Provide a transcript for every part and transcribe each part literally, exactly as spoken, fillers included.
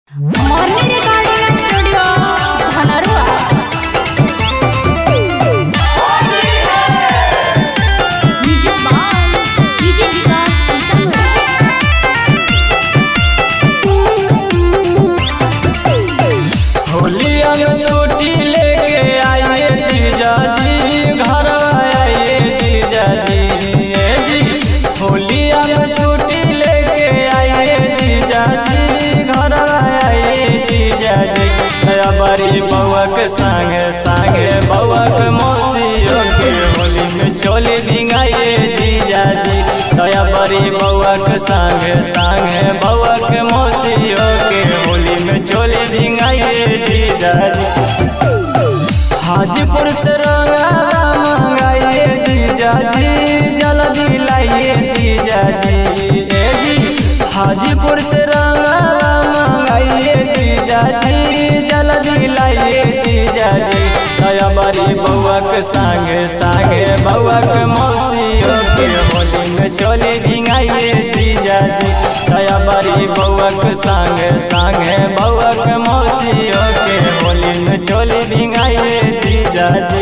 छोटी लेके आइए जीजा जी, घर आइए जीजा जी। जी होलिया में छोटी लेके आइए जीजा जी, घर आइए जीजा जी। बड़ी बउआ के संगे संगे बउआ के मौसियों के होली में चोली भिंगाइए जीजा जी। दया बड़ी बउआ के संगे संगे बउआ के मौसियों के होली में चोली भिंगाइए जीजा जी। हाजीपुर से रंगा मंगाइए जीजा जी, जल्दी लाइए जीजा जी। ए जी हाजीपुर से रंगा मंगाइए जीजा जी, जल्दी लाइए जीजा जी। दया बड़ी बउआ के संगे संगे बउआ के मौसियों के होली में चोली भिंगाइए जीजा जी। दया बड़ी बउआ के संगे संगे बउआ के मौसियों के होली में चोली भिंगाइए जीजा जी।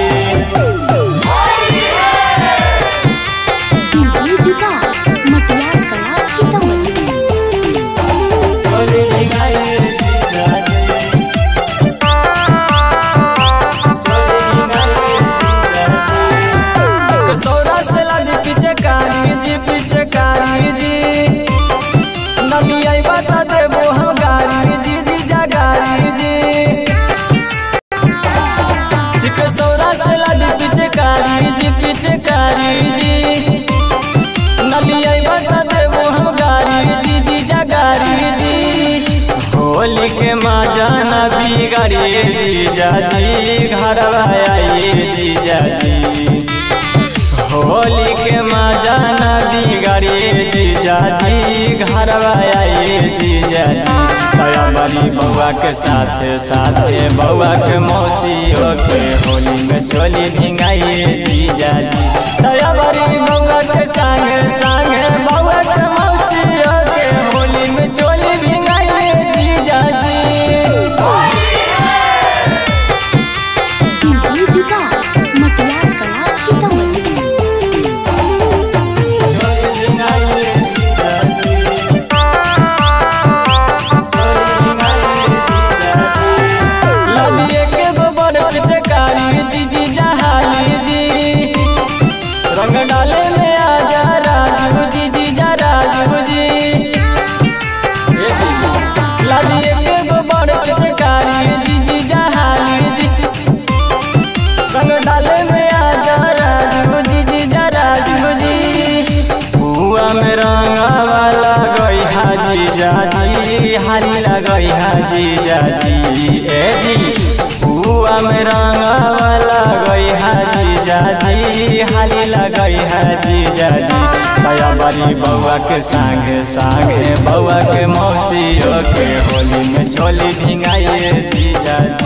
पिचकारी जी नलिया बता देबो हम गारी जी जी जगारी जी। होली के मजा न बिगाड़िए जीजा जी, घर आइए जीजा जी। होली के मजा न बिगाड़िए जीजा जी, घर आइए जीजा जी। दया बड़ी बउआ के साथ साथ बउआ के मौसियों के होली में चोली भिंगाइए जीजा जी। दया बड़ी बउआ के संग संग बउआ के मौसियों के होली में चोली भिंगाइए जीजा जी। जीजा जी हाली लगई है जीजा जी। ए जी बुआ में रंगा लगई है जीजा जी, हाली लगई है जीजा जी। दया बड़ी बउआ के संगे संगे बउआ के मौसियों के होली में चोली भिंगाइए जीजा जी।